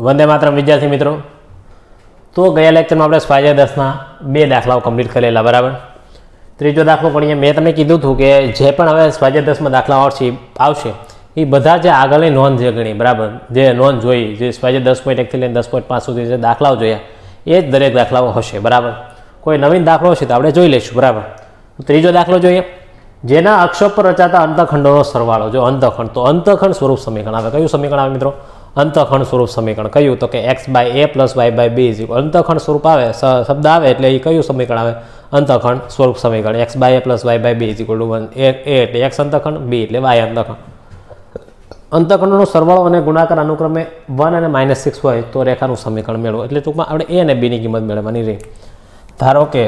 वंदे मातरम विद्यार्थी मित्रों। तो गया लेक्चर में अपने स्वाध्याय 10 2 दाखलाओं कम्प्लीट करेला बराबर। त्रीजो दाखलो पण मैं तमने कीधुं हतुं के जे पण हवे स्वाध्याय 10 में दाखला आवशे ए बधा जे आगळनी नोंध जे गणी बराबर, जे नोंध जोई, जे स्वाध्याय 10.1 थी लईने 10.5 सुधी जे दाखलाओ जोया ए ज दरेक दाखलाओ हशे बराबर। कोई नवीन दाखलो हशे तो आपणे जोई लईशुं बराबर। त्रीजो दाखलो जोईए, जेना अक्षो पर रचाता अंतखंडोनो सरवाळो। जो अंतखंड, तो अंतखंड स्वरूप समीकरण आवे। कयुं समीकरण आवे मित्रों? अंतखंड स्वरूप समीकरण। कयुं? तो कि x/a + y/b = अंतखंड स्वरूप आवे, शब्द आवे एटले ए कयुं समीकरण आवे? अंतखंड स्वरूप समीकरण। x/a + y/b = 1। a एटले x अंतखंड, b एटले y अंतखंड। अंतखंडोनो सरवाळो अने गुणाकार अनुक्रमे 1 અને -6 होय तो रेखानुं समीकरण मेळवो। एटले टूंकमां आपणे a અને b ની કિંમત મેળવવાની રહી। ધારો કે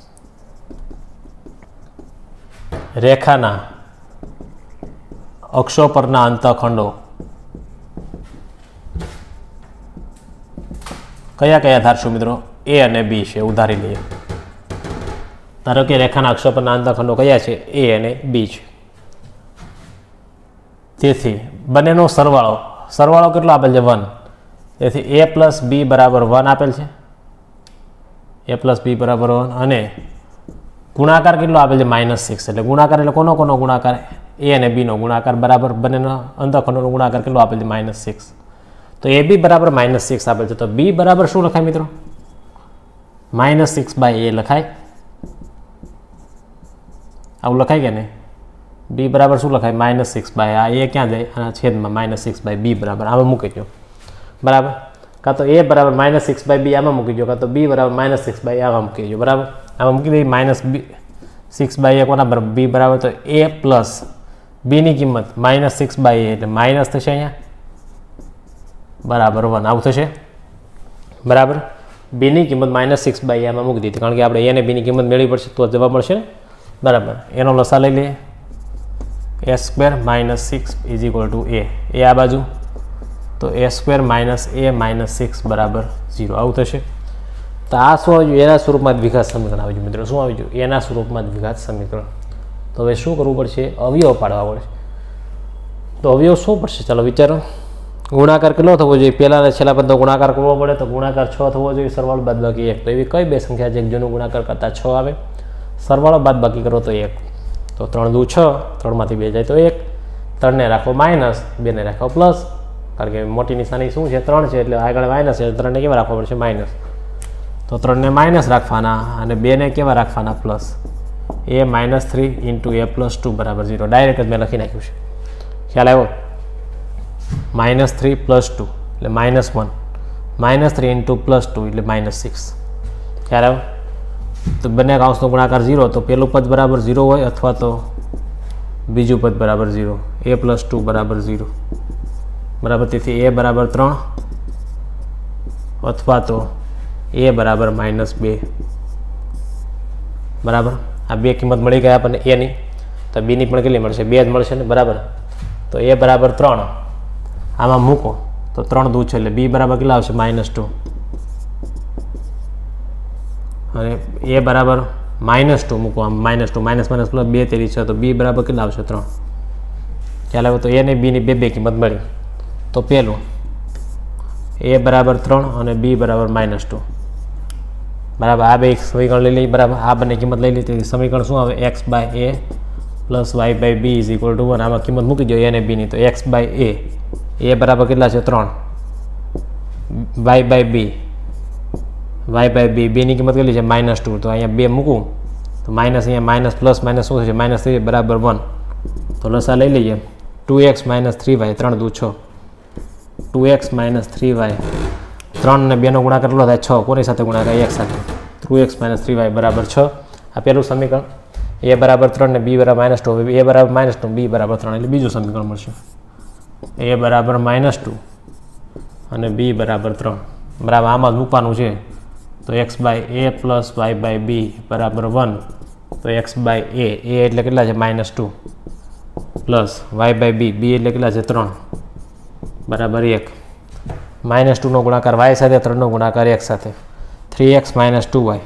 રેખાના અક્ષો પરના અંતખંડો કયા કયા ધારશું મિત્રો? a અને b છે, ઉધારી લઈએ। ધારો કે રેખાના અક્ષો પરના અંતખંડો કયા છે? a અને b છે। તેથી બંનેનો સરવાળો કેટલો આપેલ છે? 1। તેથી a + b = 1 આપેલ છે। a + b = 1 અને ગુણાકાર કેટલો આપેલ છે? -6। એટલે ગુણાકાર એટલે કોનો ગુણાકાર? a અને b નો ગુણાકાર બરાબર બંનેનો અંતખંડોનો ગુણાકાર કેટલો આપેલ છે? -6। તો ab બરાબર -6 આપેલ છે। તો b બરાબર શું લખાય મિત્રો? -6/a લખાય। આવું લખાય કે નહીં? b બરાબર શું લખાય? -6/a। એ ક્યાં જાય? આના છેદમાં -6/b બરાબર આમાં મૂકી દો બરાબર। કાં તો a બરાબર -6/b આમાં મૂકી દો, કાં તો b બરાબર -6/a આમાં મૂકી દો બરાબર। આમાં મૂકી દઈએ -6/a કોના બરાબર? b બરાબર। તો a પ્લસ b ની કિંમત -6/a એટલે માઇનસ થશે અહીંયા બરાબર 1 આવું થશે બરાબર। b ની કિંમત -6/a માં મૂકી દીધી, કારણ કે આપણે a અને b ની કિંમત મેળવી પડશે તો જવાબ મળશે ને બરાબર। એનો લસા લઈ લઈએ, a² - 6 = a। એ આ બાજુ તો a² - a - 6 = 0 આવું થશે। તો આ શું આવી ગયું? એના સ્વરૂપમાં દ્વિઘાત સમીકરણ આવી ગયું મિત્રો। શું આવી ગયું? એના સ્વરૂપમાં દ્વિઘાત સમીકરણ। તો હવે શું કરવું પડશે? અવયવ પાડવા પડશે। તો અવયવ શું પડશે? ચાલો વિચારો। ગુણાકાર કેટલો થવો જોઈએ? પહેલા અને છેલ્લા પદનો ગુણાકાર કરવો પડે તો ગુણાકાર 6 થવો જોઈએ, સરવાળો બાદબાકી 1। તો એવી કઈ બે સંખ્યા છે જેનો ગુણાકાર કરતા 6 આવે? સરવાળો બાદબાકી કરો તો 1। તો 3 દુ 6, 3માંથી 2 જાય તો 1। 3 ને રાખો માઇનસ, 2 ને રાખો પ્લસ, કારણ કે મોટી નિશાની શું છે? 3 છે એટલે આગળ માઇનસ છે, 3 ને કેવા રાખવા પડશે? માઇનસ। તો 3 ને માઇનસ રાખવાના અને 2 ને કેવા રાખવાના? પ્લસ। a - 3 × a + 2 = 0। ડાયરેક્ટ જ મેં લખી નાખ્યું છે, ખ્યાલ આવ્યો? -3 + 2 એટલે -1, -3 × +2 એટલે -6, ખ્યાલ આવ્યો? તો બંને કાઉન્સનો ગુણાકાર 0, તો પહેલું પદ બરાબર 0 હોય અથવા તો બીજું પદ બરાબર 0। a + 2 = 0 બરાબર। તેથી a બરાબર 3 અથવા તો a બરાબર -2 બરાબર। આ બે કિંમત મળી ગયા આપણને a ની, તો b ની પણ કેટલી મળશે? 2 જ મળશે ને બરાબર। તો a બરાબર 3 આમાં મૂકો તો 3 દુ 6 એટલે b બરાબર કેટલા આવશે? -2 અને a બરાબર -2 મૂકો, આમ -2 માઇનસ પ્લસ 2 તેરી 6, તો b બરાબર કેટલા આવશે? 3। ખ્યાલ આવે? તો a ને b ની બે કિંમત મળી। તો પહેલું a બરાબર 3 અને b બરાબર -2 બરાબર। આ બે સમીકરણ લઈ લઈએ બરાબર। આ બંને કિંમત લઈ લીધી। સમીકરણ શું આવે? x/a + y/b = 1। આમાં કિંમત મૂકી દો a અને b ની। તો x/a, a બરાબર કેટલા છે? 3, y/b b ની કિંમત કેટલી છે? -2। તો અહીંયા 2 મૂકું તો માઇનસ, અહીંયા માઇનસ પ્લસ માઇનસ શું થશે? -3 = 1। તો લસા લઈ લઈએ, 2x - 3y, 3 દુ 6, 2x - 3y, 3 ને 2 નો ગુણાકાર કેટલો થાય? 6। કોની સાથે ગુણાકાર? 1 સાથે। 2x - 3y = 6। આ પહેલું સમીકરણ। a બરાબર 3 ને b બરાબર -2, હવે a બરાબર -2, b બરાબર 3 એટલે બીજું સમીકરણ મળશે। a બરાબર -2 અને b બરાબર 3 બરાબર। આમાં જ મૂકવાનું છે। તો x/a + y/b = 1। તો x/a, a એટલે કેટલા છે? -2 પ્લસ y/b, b એટલે કેટલા છે? 3 બરાબર 1। -2 નો ગુણાકાર y સાથે, 3 નો ગુણાકાર x સાથે, 3x - 2y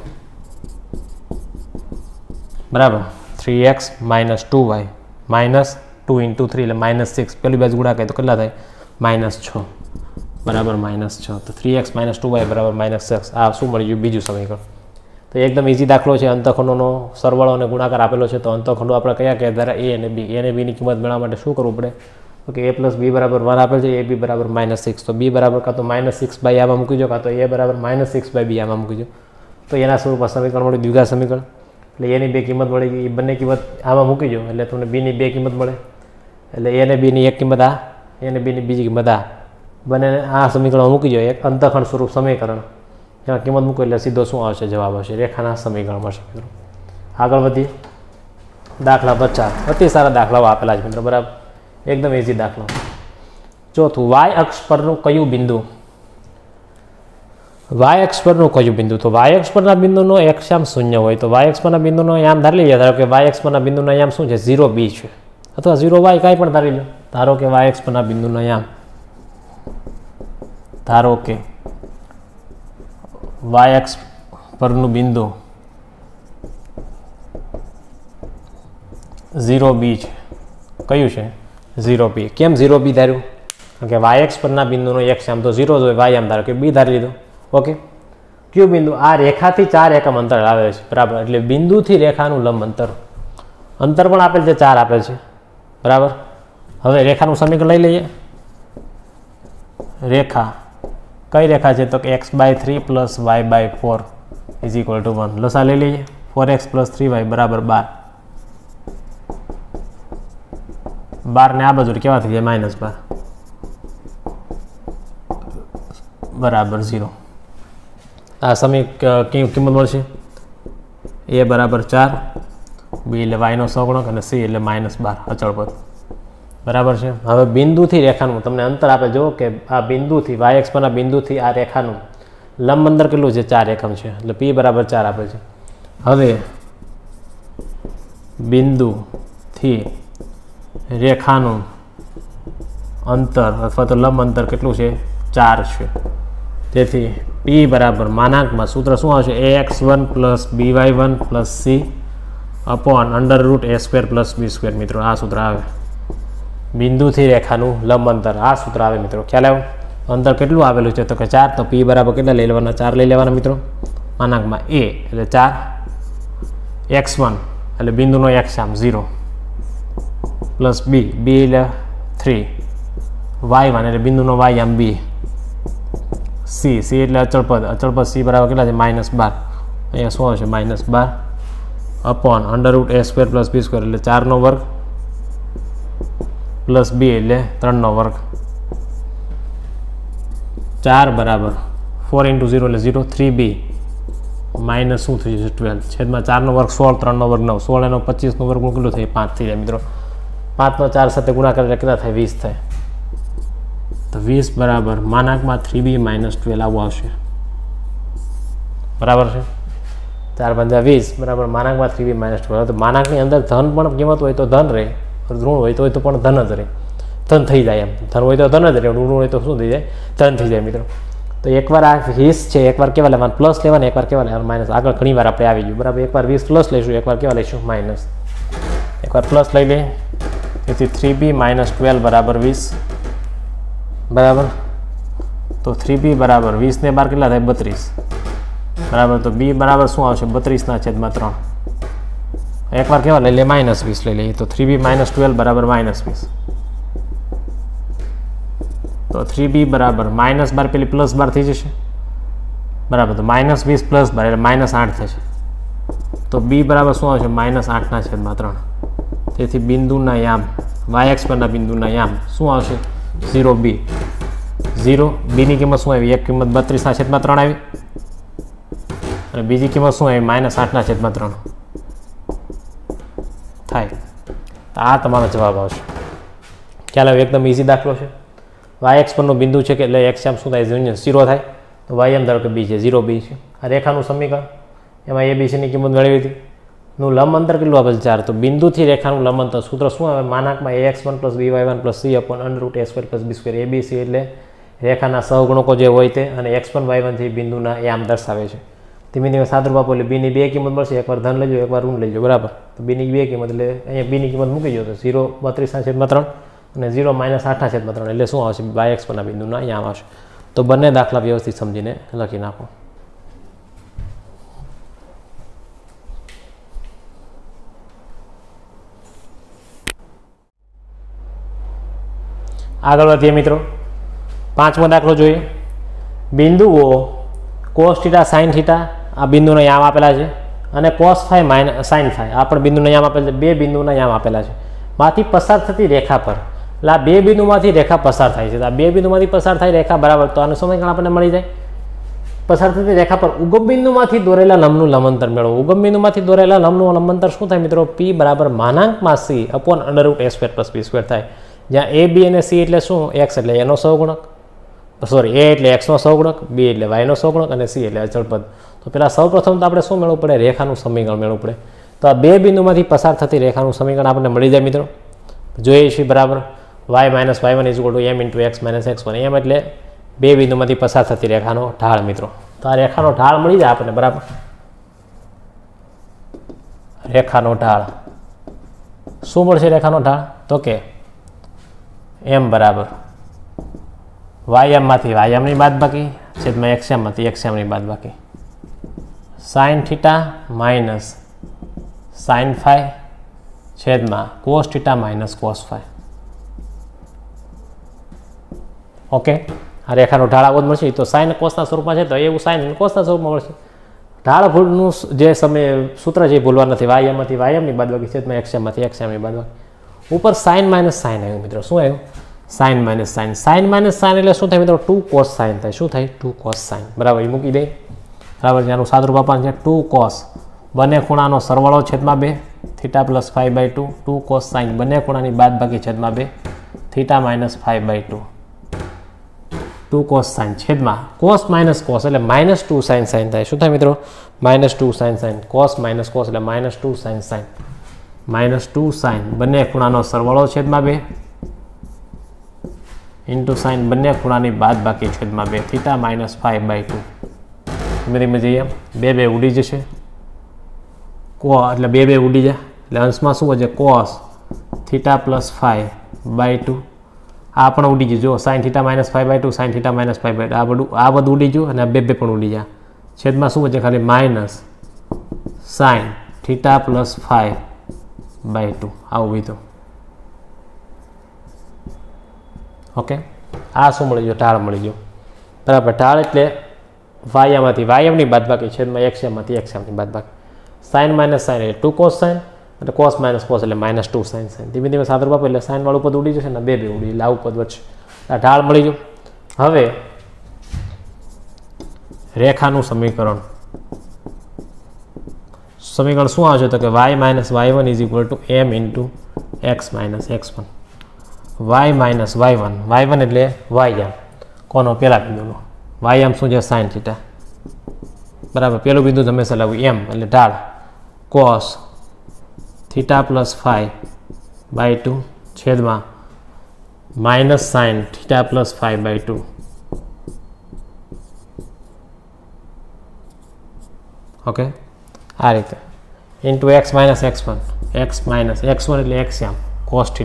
બરાબર। 3x - 2y -2 × 3 એટલે -6। પેલી બાજુ ગુણાકાર તો કેટલા થાય? -6। બરાબર -6 તો 3x - 2y બરાબર -6 આ શું મળી ગયું બીજું સમીકરણ તો એકદમ ઇઝી દાખલો છે અંતઃખંડોનો સરવાળો અને ગુણાકાર આપેલો છે તો અંતઃખંડો આપણે કયા કયા ધારા a અને bની કિંમત મેળવવા માટે શું કરવું પડે તો કે a + b બરાબર 1 આપેલ છે ab બરાબર -6 તો b બરાબર કાં તો -6 બાય આમાં મૂકી દો કાં તો a બરાબર -6 બાય b આમાં મૂકી દો તો એના સ્વરૂપમાં સમીકરણ મળ્યું દ્વિઘાત સમીકરણ એટલે એની બે કિંમત મળી ગઈ એ બંને કિંમત આમાં મૂકી દો એટલે તમને બીની બે કિંમત મળે એટલે a અને bની એક કિંમત આ a અને bની બીજી કિંમત આ બંને આ સમીકરણમાં મૂકી દો એક અંતઃખંડ સ્વરૂપ સમીકરણ જેમાં કિંમત મૂકો એટલે સીધો શું આવશે જવાબ આવશે રેખાના સમીકરણ મળશે મિત્રો આગળ વધીએ દાખલા 50 અતિ સારા દાખલાઓ આપેલા છે મિત્રો બરાબર એકદમ ઇઝી દાખલો ચોથું વાય અક્ષ પરનું કયું બિંદુ વાય અક્ષ પરનું કયું બિંદુ તો વાય અક્ષ પરના બિંદુનો યામ 0 હોય તો વાય અક્ષ પરના બિંદુનો યામ ધારી લઈએ ધારો કે વાય અક્ષ પરના બિંદુનો યામ શું છે 0b છે અથવા 0y કાંઈ પણ ધારી લો ધારો કે વાય અક્ષ પરના બિંદુનો યામ ધારો કે વાય અક્ષ પરનું બિંદુ 0b છે કયું છે 0b કેમ 0b ધાર્યું કારણ કે વાય અક્ષ પરના બિંદુનો x આમ તો 0 જ હોય વાય આમ ધારો કે b ધારી લીધો ઓકે કયું બિંદુ આ રેખાથી 4 એકમ અંતર આવે છે બરાબર એટલે બિંદુથી રેખાનું લંબ અંતર પણ આપેલ છે 4 આપેલ છે બરાબર હવે રેખાનું સમીકરણ લઈ લઈએ રેખા કઈ રેખા છે તો કે x/3 + y/4 = 1 લસા લઈ લઈએ 4x + 3y બરાબર 12 12 ને આ બાજુ કેવા થઈ જાય -12 બરાબર 0 આ કિંમત મળશે a બરાબર 4 b એટલે yનો સહગુણક અને c એટલે -12 અચળ પદ બરાબર છે હવે બિંદુથી રેખાનું તમને અંતર આપે જો કે આ બિંદુથી વાય અક્ષ પરના બિંદુથી આ રેખાનું લંબ અંતર કેટલું છે 4 એકમ છે એટલે p બરાબર 4 આપે છે હવે બિંદુથી રેખાનું અંતર અથવા તો લંબ અંતર કેટલું છે 4 છે તેથી p બરાબર માનાંકમાં સૂત્ર શું આવશે ax1 + by1 + c / √a² + b² મિત્રો આ સૂત્ર આવે બિંદુથી રેખાનું લંબ અંતર આ સૂત્ર આવે મિત્રો ખ્યાલ આવ્યો અંતર કેટલું આવેલું છે તો કે 4 તો p બરાબર કેટલા લઈ લેવાના 4 લઈ લેવાના મિત્રો માનાંકમાં a એટલે 4 x1 એટલે બિંદુનો x આમ 0 + b એટલે 3 y1 એટલે બિંદુનો y આમ b c એટલે અચળ પદ c બરાબર કેટલા છે -12 અહીંયા શું આવશે -12 / √a² + b² એટલે 4 નો વર્ગ પ્લસ b એટલે 3 નો વર્ગ 4 બરાબર 4 × 0 એટલે 0 3b માઇનસ શું થઈ જશે 12 છેદમાં 4 નો વર્ગ 16 3 નો વર્ગ 9 16 એનો 25 નો વર્ગ કેટલું થાય 5 થઈ જાય મિત્રો 5 નો 4 સાથે ગુણાકાર એટલે કેટલા થાય 20 થાય તો 20 બરાબર માનાંકમાં 3b - 12 આવું આવશે બરાબર છે 4 × 20 બરાબર માનાંકમાં 3b - 12 તો માનાંકની અંદર ધન પણ કિંમત હોય તો ધન રહે ઋણ હોય તો પણ ધન જ રહે ધન થઈ જાય એમ ધન હોય તો ધન જ રહે ઋણ હોય તો શું થઈ જાય ધન થઈ જાય મિત્રો તો એકવાર આ 20 છે એકવાર કેવા લેવાના પ્લસ લેવાના એકવાર કેવા લેવાના માઇનસ આગળ ઘણી વાર આપણે આવી ગયું બરાબર એકવાર 20 પ્લસ લઈશું એકવાર કેવા લઈશું માઇનસ એકવાર પ્લસ લઈ લઈએ તેથી 3b - 12 બરાબર 20 બરાબર તો 3b બરાબર 20 ને 12 કેટલા થાય 32 બરાબર તો b બરાબર શું આવશે 32/3 એકવાર કેવા લઈ લે -20 લઈ લઈએ તો 3b - 12 બરાબર -20 તો 3b બરાબર -12 પેલી +12 થઈ જશે બરાબર તો -20 + 12 એટલે -8 થશે તો b બરાબર શું આવશે -8/3 તેથી બિંદુના યામ y અક્ષ પરના બિંદુના યામ શું આવશે 0b 0 b ની કિંમત શું આવી એક કિંમત 32/3 આવી અને બીજી કિંમત શું આવી -8/3 થાય તો આ તમારો જવાબ આવશે ખ્યાલ આવે એકદમ ઇઝી દાખલો છે y અક્ષ પરનું બિંદુ છે કે એટલે x આમ શું થાય 0 થાય તો y આમ ધારો કે b છે 0b છે આ રેખાનું સમીકરણ એમાં abc ની કિંમત મેળવી હતી નું લંબ અંતર કેટલું આપેલ 4 તો બિંદુથી રેખાનું લંબ અંતર સૂત્ર શું આવે માનાંકમાં ax1 + by1 + c / √a² + b² abc એટલે રેખાના સહગુણકો જે હોય તે અને x1 y1 થી બિંદુના યામ દર્શાવે છે ધીમે ધીમે સાદુરૂપ આપો એટલે b ની બે કિંમત મળશે એકવાર ધન લેજો એકવાર ઋણ લેજો બરાબર તો b ની બે કિંમત એટલે અહીંયા b ની કિંમત મૂકી દો તો 0 32/3 અને 0 -8/3 એટલે શું આવશે y અક્ષ પરના બિંદુના યામ આવશે તો બંને દાખલા વ્યવસ્થિત સમજીને લખી નાખો. આગળ વધીએ મિત્રો. 5મો દાખલો જોઈએ. બિંદુઓ cos θ sin θ આ બિંદુના યામ આપેલા છે અને cos φ માઇનસ sin φ આ પણ બિંદુના યામ આપેલા છે. બે બિંદુના યામ આપેલા છે. માંથી પસાર થતી રેખા પર એટલે આ બે બિંદુમાંથી રેખા પસાર થાય છે. આ બે બિંદુમાંથી પસાર થાય રેખા બરાબર, તો આનું સમીકરણ આપણને મળી જાય. પસાર થતી રેખા પર ઉગમ બિંદુમાંથી દોરેલા લંબનું લંબાંતર મેળવો. ઉગમ બિંદુમાંથી દોરેલા લંબનું લંબાંતર શું થાય મિત્રો? p બરાબર માનાંકમાં c અપોન √a² + b² થાય. જ્યાં a b અને c એટલે શું? x એટલે એનો સહગુણક, સોરી a એટલે x નો સહગુણક, b એટલે y નો સહગુણક અને c એટલે અચળ પદ. તો પેલા સૌપ્રથમ તો આપણે શું મેળવવું પડે? રેખાનું સમીકરણ મેળવવું પડે. તો આ બે બિંદુમાંથી પસાર થતી રેખાનું સમીકરણ આપણને મળી જાય મિત્રો. જોઈએ છીએ બરાબર. y - y1 = m × x - x1. એમ એટલે બે બિંદુમાંથી પસાર થતી રેખાનો ઢાળ મિત્રો. તો આ રેખાનો ઢાળ મળી જાય આપણને બરાબર. રેખાનો ઢાળ શું મળશે? રેખાનો ઢાળ તો કે m બરાબર યમમાંથી યમની બાદબાકી છેદમાં xmમાંથી xmની બાદબાકી sin θ માઇનસ sin φ છેદમાં cos θ માઇનસ cos φ. ઓકે, આ રેખાનો ઢાળ આવો જ મળશે. તો સાઇન કોસના સ્વરૂપમાં છે તો એવું સાઇન કોસના સ્વરૂપમાં મળશે. ઢાળ ભૂલનું જે સમય સૂત્ર છે એ ભૂલવા નથી. યમમાંથી યમની બાદબાકી છેદમાં xmમાંથી xmની બાદબાકી. ઉપર સાઇન માઇનસ સાઇન આવ્યું મિત્રો. શું આવ્યું? Sine minus sine. Sine minus sine એટલે શું થાય મિત્રો? 2 cos સાઇન થાય. શું થાય? 2 cos સાઇન. બરાબર, એ મૂકી દે. બરાબર, ત્યાંનું સાદુરૂપ આપવાનું છે 2 cos બંને ખૂણાનો સરવાળો છેદમાં 2 θ + φ/2 2 cos સાઇન બંને ખૂણાની બાદબાકી છેદમાં 2 θ - φ/2 2 cos સાઇન છેદમાં cos માઇનસ cos એટલે -2 sin સાઇન થાય. શું થાય મિત્રો? -2 sin sine. cos minus cos એટલે -2 sin સાઇન. -2 સાઇન બંને ખૂણાનો સરવાળો છેદમાં 2 ઇન્ટુ સાઇન બંને ખૂણાની બાદબાકી છેદમાં 2 θ - φ/2. ધીમે ધીમે જઈએ. 2 ઉડી જશે. એટલે 2 ઉડી જાય એટલે અંશમાં શું વધે? cos θ + φ/2. આ પણ ઉડી ગયું. જો sin θ - φ/2 sin θ - φ/2 આ બધું ઉડી ગયું અને 2 પણ ઉડી જાય. છેદમાં શું વધે? ખાલી માઇનસ sin θ + φ/2 આવું બીજું. ઓકે, આ શું મળી ગયું? ઢાળ મળી ગયું. બરાબર, ઢાળ એટલે યમમાંથી યમની બાદબાકી છેદમાં xmમાંથી xmની બાદબાકી. સાઇન માઇનસ સાઇન એટલે 2 cos સાઇન એટલે cos માઇનસ cos એટલે -2 sin સાઇન. ધીમે ધીમે સાદુરૂપ આપો એટલે સાઇન વાળું પદ ઉડી જશે ને 2 ઉડી એટલે આવું પદ વચ્ચે આ ઢાળ મળી ગયું. હવે રેખાનું સમીકરણ શું આવશે? તો કે y - y1 = m × x - x1. y - y1 એટલે યામ કોનો? પેલા બિંદુનો યામ શું છે? sin θ. બરાબર, પેલું બિંદુ હંમેશા લાવું m એટલે ઢાળ cos θ + φ/2 છેદમાં -sin θ + φ/2. ઓકે, આ રીતે into x - x1 x - x1 એટલે x યામ cos θ.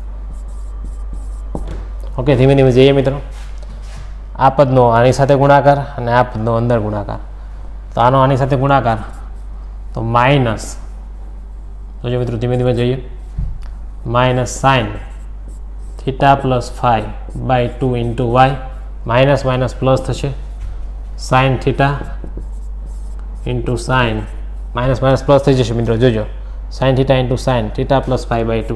ઓકે, ધીમે ધીમે જઈએ મિત્રો. આ પદનો આની સાથે ગુણાકાર અને આ પદનો અંદર ગુણાકાર. તો આનો આની સાથે ગુણાકાર તો માઇનસ, જોજો મિત્રો ધીમે ધીમે જઈએ, -sin θ + φ/2 into y minus minus plus થશે sin θ into sine minus minus plus થઈ જશે મિત્રો. જોજો sin θ ઇન્ટુ સાઇન θ + φ/2.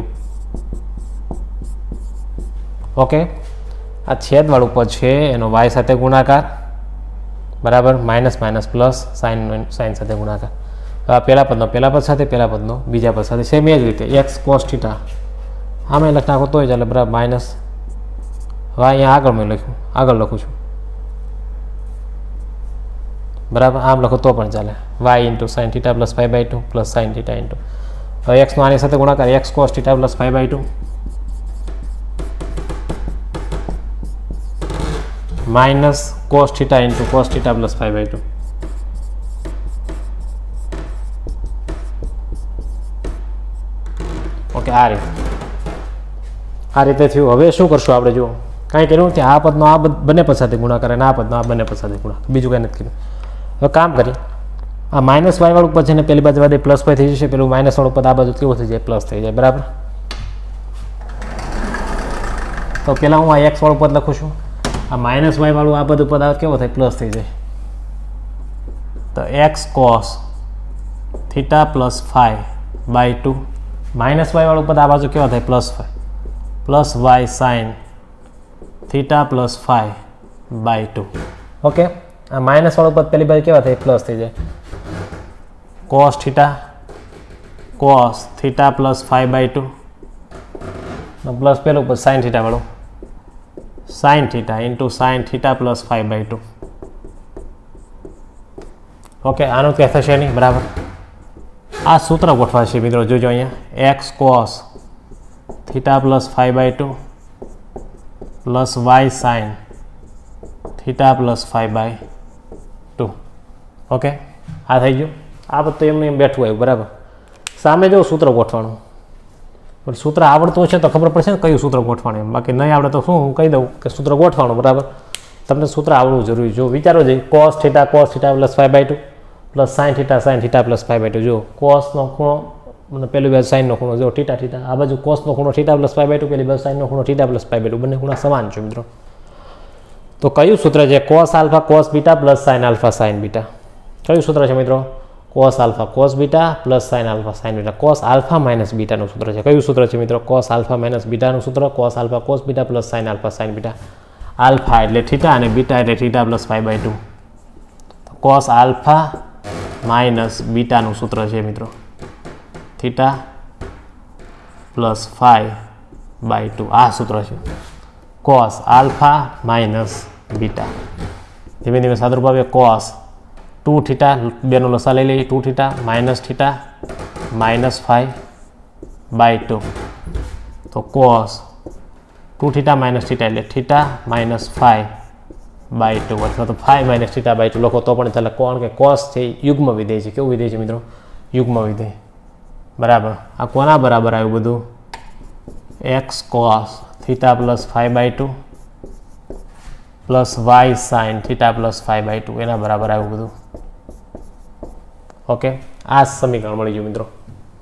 ઓકે, આ છેદવાળું પદ છે એનો y સાથે ગુણાકાર. બરાબર, માઇનસ માઇનસ પ્લસ સાઇન સાથે ગુણાકાર. પહેલા પદ સાથે પહેલા પદનો બીજા પદ સાથે સેમ એ જ રીતે x cos θ આમાં લખ નાખો તોય ચાલે. બરાબર, માઇનસ હવે અહીંયા આગળ લખું છું. બરાબર, આમ લખો તો પણ ચાલે. y into sine θ + φ/2 plus sine θ into હવે એક્સનો આની સાથે ગુણાકાર x cos θ + φ/2 minus cos θ into cos θ + φ/2. Okay, આ રીતે થયું. હવે શું કરશું આપણે? જુઓ, કાંઈ કર્યું નથી. આ પદનો આ બંને પદ સાથે ગુણાકાર અને આ પદનો આ બંને પદ સાથે ગુણાકાર, બીજું કાંઈ નથી કર્યું. હવે કામ કરી આ માઇનસ વાય વાળું પદ છે ને પેલી બાજુ વાળે પ્લસ વાય થઈ જશે, પેલું માઇનસ વાળું પદ આ બાજુ કેવું થઈ જાય પ્લસ થઈ જાય. બરાબર. તો પહેલાં હું આ એક્સ વાળું પદ લખું છું, આ માઇનસ વાય વાળું આ બધું પદ કેવો થાય પ્લસ થઈ જાય. તો x cos theta plus 5/2 minus y વાળું પદ આ બાજુ કેવા થાય +5 plus y sine theta plus 5/2. Okay, આ માઇનસ વાળું પદ પેલી બાજુ કેવા થાય પ્લસ થઈ જાય. કોસ થીટા પ્લસ 5/2 પ્લસ પેલું પદ સાઇન થીટા વાળું sine theta into sine theta plus 5/2. Okay, આનું ક્યાં થશે નહીં. બરાબર. આ સૂત્ર ગોઠવાશે મિત્રો, જોજો અહીંયા x cos theta plus 5/2 plus y sine theta plus 5/2. Okay, આ થઈ ગયું. આ બધું તો એમનું એમ બેઠું આવ્યું. બરાબર. સામે જો સૂત્ર ગોઠવાનું, પણ સૂત્ર આવડતું હશે તો ખબર પડશે ને કયું સૂત્ર ગોઠવાનું એમ. બાકી નહીં આવડે તો શું હું કહી દઉં કે સૂત્ર ગોઠવાનું. બરાબર. તમને સૂત્ર આવડવું જરૂરી. જો વિચારો જઈએ cos theta plus 5/2 plus sine theta plus 5/2. જો કોસનો ખૂણો મને પેલી બાજુ સાઇનનો ખૂણો, જો થીટા આ બાજુ કોસનો ખૂણો થીટા પ્લસ 5/2, પેલી બાજુ સાઇનનો ખૂણો થીટા પ્લસ 5/2, બંને ખૂણા સમાન છે મિત્રો. તો કયું સૂત્ર છે? Cos alpha cos beta plus sine alpha sine beta. કયું સૂત્ર છે મિત્રો? Cos alpha cos beta plus sine alpha sine beta. Cos alpha minus બીટાનું સૂત્ર છે. કયું સૂત્ર છે મિત્રો? કોસ આલ્ફા માઇનસ બીટાનું સૂત્ર. Cos alpha cos beta plus sine alpha sine beta. Alpha એટલે થીટા અને બીટા એટલે theta plus 5/2. Cos alpha minus બીટાનું સૂત્ર છે મિત્રો, થીટા પ્લસ 5/2. આ સૂત્ર છે કોસ આલ્ફા માઇનસ બીટા. ધીમે ધીમે સાદુરૂપ આવે. કોસ 2 થીટા, બેનો લસા લઈ લઈએ. 2 થીટા માઇનસ થીટા માઇનસ 5/2. તો કોસ 2 થીટા માઇનસ થીટા એટલે થીટા માઇનસ 5/2 અથવા તો 5 માઇનસ થીટા/2 લખો તો પણ ચાલે. કોણ કે કોસ છે યુગ્મ વિધેય છે. કેવું વિધેય છે મિત્રો? યુગ્મ વિધેય. બરાબર. આ કોના બરાબર આવ્યું બધું? X cos theta plus 5/2 plus y sine theta plus 5/2 એના બરાબર આવ્યું બધું. ઓકે, આ સમીકરણ મળી ગયું મિત્રો.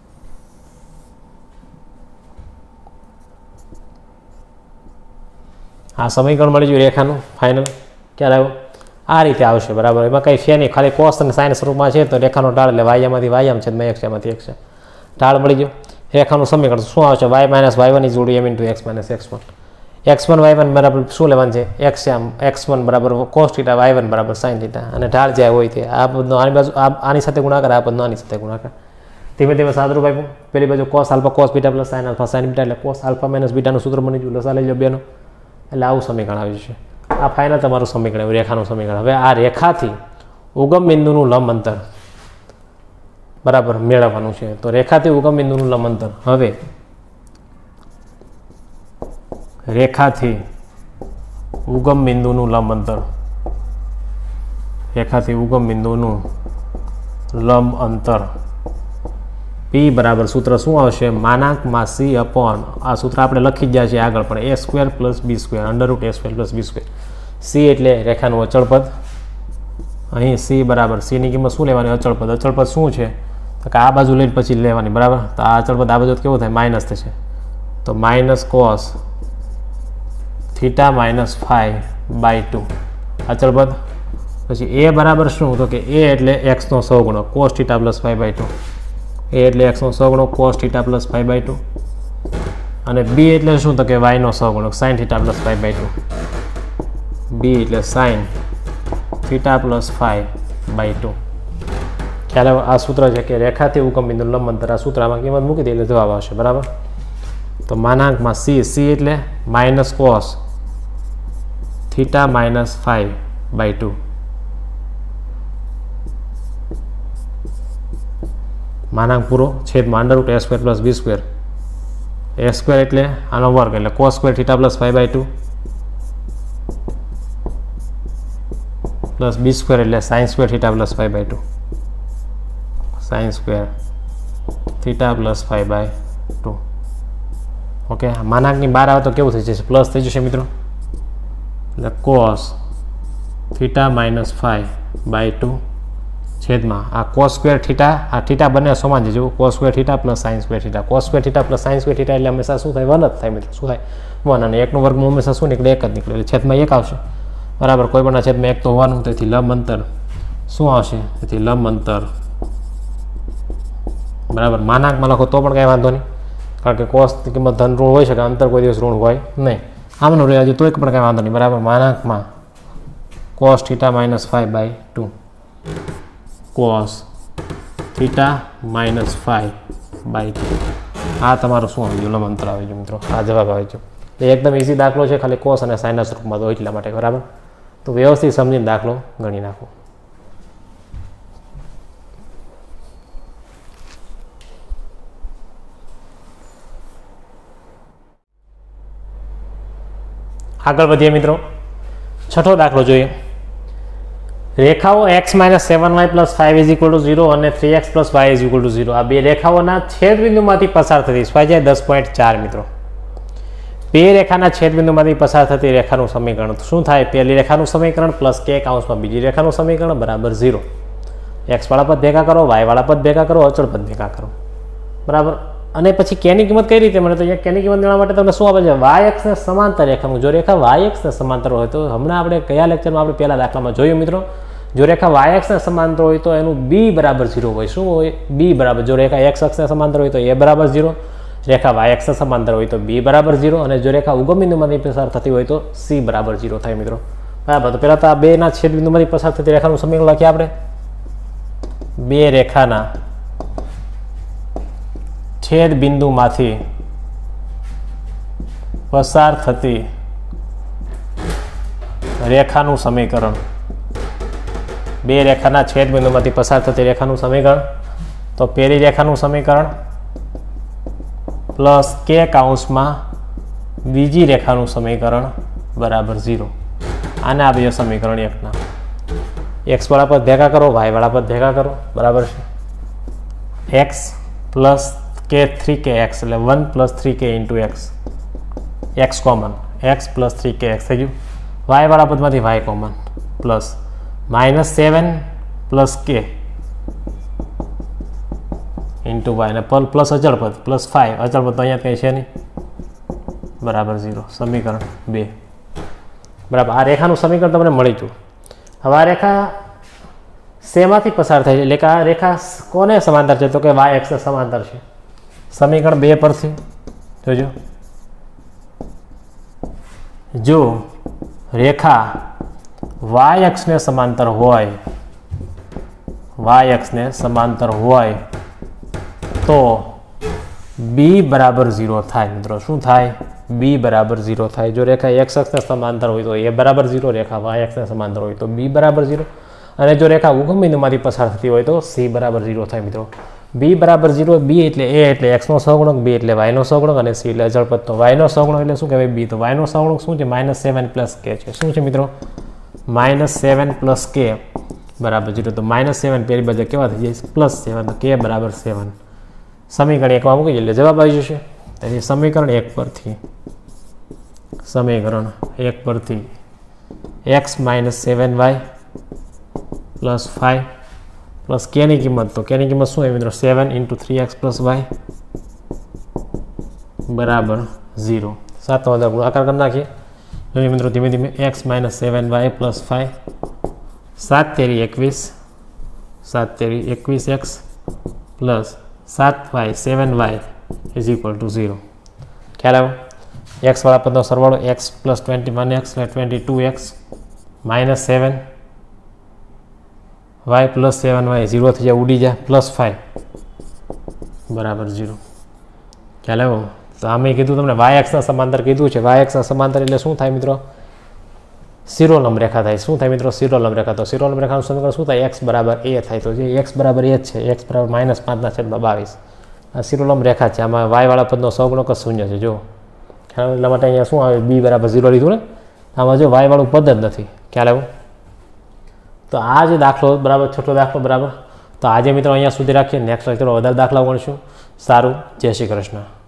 આ સમીકરણ મળી ગયું રેખાનું ફાઇનલ. ક્યારે આવ્યું? આ રીતે આવશે. બરાબર. એમાં કંઈ છે નહીં, ખાલી કોસ અને સાઇન સ્વરૂપમાં છે. તો રેખાનો ઢાળ એટલે વાયમાંથી વાયમ છે, એક્સમાંથી એક્સ છે. ઢાળ મળી ગયો. રેખાનું સમીકરણ શું આવશે? y માઇનસ y1 ઇઝ જોડી m ઇન્ટુ x માઇનસ x1. x1 y1 બરાબર શું લેવાનું છે? x1 બરાબર કોસ થીટા, y1 બરાબર સાઇન થીટા. અને ઢાળ જે હોય તે આ બધનો આની બાજુ આની સાથે ગુણાકાર, આ બધનો આની સાથે ગુણાકાર. ધીમે ધીમે સાદુરૂપ આપ્યું. પેલી બાજુ cos alpha cos beta plus sine alpha sine beta એટલે કોસ આલ્ફા માઇનસ બીટાનું સૂત્ર બની ગયું. લસા લઈ લો બેનું એટલે આવું સમીકરણ આવ્યું છે. આ ફાઇનલ તમારું સમીકરણ, રેખાનું સમીકરણ. હવે આ રેખાથી ઉગમ બિંદુનું લંબ અંતર બરાબર મેળવવાનું છે. તો રેખાથી ઉગમ બિંદુનું લંબ અંતર. હવે રેખાથી ઉગમ બિંદુનું લંબ અંતર, રેખાથી ઉગમ બિંદુનું લંબ અંતર P બરાબર સૂત્ર શું આવશે? માનાંકમાં C અપોન, આ સૂત્ર આપણે લખી જ ગયા છે આગળ પણ, a² + b² √a² + b². C એટલે રેખાનું અચળ પદ. અહીં C બરાબર, Cની કિંમત શું લેવાની? અચળ પદ. અચળ પદ શું છે? તો કે આ બાજુ લઈને પછી લેવાની. બરાબર. તો આ અચળ પદ આ બાજુ કેવું થાય? માઇનસ થશે. તો માઇનસ કોસ થીટા માઇનસ 5/2 અચળ પદ. પછી a બરાબર શું? તો કે a એટલે x નો સહગુણક કોસ થીટા પ્લસ 5/2. a એટલે x નો સહગુણક કોસ થીટા પ્લસ 5/2. અને b એટલે શું? તો કે y નો સહગુણક સાઇન થીટા પ્લસ 5/2. b એટલે સાઇન થીટા પ્લસ 5/2. ખ્યાલ આ સૂત્ર છે કે રેખાથી ઉગમ બિંદુ લંબ અંતર. આ સૂત્રમાં કિંમત મૂકી દે એટલે જવાબ આવશે. બરાબર. તો માનાંકમાં c એટલે માઇનસ કોસ થીટા માઇનસ 5/2. માનાંક પૂરો છેદમાં √a² + b². a² એટલે આનો વર્ગ એટલે cos² theta plus 5/2 plus b² એટલે sin² theta plus 5/2 sin² theta plus 5/2. Okay, માનાંકની બહાર આવે તો કેવું થઈ જશે? પ્લસ થઈ જશે મિત્રો. એટલે કોસ થીટા -5/2 છેદમાં આ કોસ સ્ક્વેર થીટા, આ થીટા બંને સમાન છે. જો cos square theta plus sine square theta, cos square theta plus sine square theta એટલે હંમેશા શું થાય? 1 જ થાય મિત્રો. શું થાય? 1. અને 1નું વર્ગમૂળ હંમેશા શું નીકળે? 1 જ નીકળે. એટલે છેદમાં 1 આવશે. બરાબર. કોઈ પણના છેદમાં 1 તો હોવાનું. તેથી લંબ અંતર શું આવશે? તેથી લંબ અંતર બરાબર માનાંકમાં લખો તો પણ કાંઈ વાંધો નહીં, કારણ કે કોસની કિંમત ધન ઋણ હોઈ શકે, અંતર કોઈ દિવસ ઋણ હોય નહીં. આમનું રહે હજી તો એક પણ કાંઈ વાંધો નહીં. બરાબર. માનાંકમાં cos θ -5/2 cos θ -5/2 આ તમારું શું આવી ગયું? લંબ અંતર આવી ગયું મિત્રો. આ જવાબ આવી ગયો. એ એકદમ ઇઝી દાખલો છે, ખાલી કોસ અને સાઇનના સ્વરૂપમાં તો એટલા માટે. બરાબર. તો વ્યવસ્થિત સમજીને દાખલો ગણી નાખો. આગળ વધીએ મિત્રો. છઠ્ઠો દાખલો જોઈએ. રેખાઓ x - 7y + 5 = 0 અને 3x + y = 0 આ બે રેખાઓના છેદબિંદુમાંથી પસાર થતી સ્વાધ્યાય 10.4 મિત્રો. બે રેખાના છેદબિંદુમાંથી પસાર થતી રેખાનું સમીકરણ શું થાય? પહેલી રેખાનું સમીકરણ પ્લસ k કૌંસમાં બીજી રેખાનું સમીકરણ બરાબર 0. x વાળા પદ ભેગા કરો, y વાળા પદ ભેગા કરો, અચળ પદ ભેગા કરો. બરાબર. અને પછી કેની કિંમત કઈ રીતે મળે? તો અહીંયા કેની કિંમત મેળવવા માટે તમને શું આપે છે? y અક્ષને સમાંતર રેખાનું. જો રેખા y અક્ષને સમાંતર હોય તો હમણાં આપણે કયા લેક્ચરમાં આપણે પહેલા દાખલામાં જોયું મિત્રો, જો રેખા y અક્ષને સમાંતર હોય તો એનું b બરાબર 0 હોય. શું હોય? b બરાબર. જો રેખા x અક્ષને સમાંતર હોય તો a બરાબર 0, રેખા y અક્ષને સમાંતર હોય તો b બરાબર 0, અને જો રેખા ઉગમ બિંદુમાંથી પસાર થતી હોય તો c બરાબર 0 થાય મિત્રો. બરાબર. તો પહેલાં તો આ બેના છેદ બિંદુમાંથી પસાર થતી રેખાનું સમીકરણ લખીએ આપણે. બે રેખાના છેદ બિંદુમાંથી પસાર થતી રેખાનું સમીકરણ. બે રેખાના છેદ બિંદુમાંથી પસાર થતી રેખાનું સમીકરણ. તો પહેલી રેખાનું સમીકરણ પ્લસ k કૌંસમાં બીજી રેખાનું સમીકરણ બરાબર 0. આને આ બે સમીકરણ એકના. x વાળા પદ ભેગા કરો, y વાળા પદ ભેગા કરો. બરાબર છે. x પ્લસ k 3kx એટલે 1 + 3k × x. x common, x પ્લસ 3kx થઈ ગયું. y વાળા પદમાંથી y common plus -7 + k × y અને પ્લસ અચળ પદ પ્લસ 5. અચળ પદ તો અહીંયા કંઈ છે નહીં. બરાબર 0. સમીકરણ 2. બરાબર. આ રેખાનું સમીકરણ તમને મળી ગયું. હવે આ રેખા શેમાંથી પસાર થાય છે? એટલે કે આ રેખા કોને સમાંતર છે? તો કે y અક્ષને સમાંતર છે. સમીકરણ 2 પરથી જોજો. જો રેખા y અક્ષને સમાંતર હોય, y અક્ષને સમાંતર હોય તો b બરાબર 0 થાય મિત્રો. શું થાય? b બરાબર 0 થાય. જો રેખા x અક્ષને સમાંતર હોય તો a બરાબર 0, રેખા y અક્ષને સમાંતર હોય તો b બરાબર 0, અને જો રેખા ઉગમ બિંદુમાંથી પસાર થતી હોય તો c બરાબર 0 થાય મિત્રો. b બરાબર 0, b એટલે a એટલે x નો સહગુણક, b એટલે y નો સહગુણક, અને c એટલે અચળ પદ. તો y નો સહગુણક એટલે શું કહેવાય? b. તો y નો સહગુણક શું છે? -7 + k છે. શું છે મિત્રો? -7 + k બરાબર 0. તો -7 પહેલી બાજુ કેવા થઈ જાય? +7. તો k બરાબર 7. સમીકરણ 1 માં મૂકી એટલે જવાબ આવી જશે. તેથી સમીકરણ 1 પરથી x - 7y + 5 પ્લસ k ની કિંમત. તો k ની કિંમત શું હોય મિત્રો? 7 × 3x + y બરાબર 0. 7નો અંદર ગુણાકાર કરી નાખીએ. જોઈએ મિત્રો ધીમે ધીમે. x - 7y + 5 7 તેરી 21, 7 તેરી 21x પ્લસ 7y 7y = 0. ખ્યાલ આવ્યો? x વાળા પદનો સરવાળો x + 21x એટલે 22x -7 y + 7y 0 થઈ જાય, ઉડી જાય, +5 બરાબર 0. ખ્યાલ આવ્યો? તો આમે કીધું તમને y અક્ષના સમાંતર કીધું છે. y અક્ષના સમાંતર એટલે શું થાય મિત્રો? શિરોલંબ રેખા થાય. શું થાય મિત્રો? શિરોલંબ રેખા. તો શિરોલંબ રેખાનું સમીકરણ શું થાય? x બરાબર a થાય. તો જે x બરાબર a જ છે, x બરાબર -5/22. આ શિરોલંબ રેખા છે. આમાં y વાળા પદનો સહગુણક જ 0 છે. જો ખ્યાલ, એટલા માટે અહીંયા શું આવે? b બરાબર 0 લીધું ને. આમાં જો y વાળું પદ જ નથી. ખ્યાલ આવ્યો? તો આ જે દાખલો બરાબર, છઠ્ઠો દાખલો બરાબર. તો આજે મિત્રો અહીંયા સુધી રાખીએ. નેક્સ્ટ લેક્ચરમાં વધારે દાખલા ગણશું. સારું. જય શ્રી કૃષ્ણ.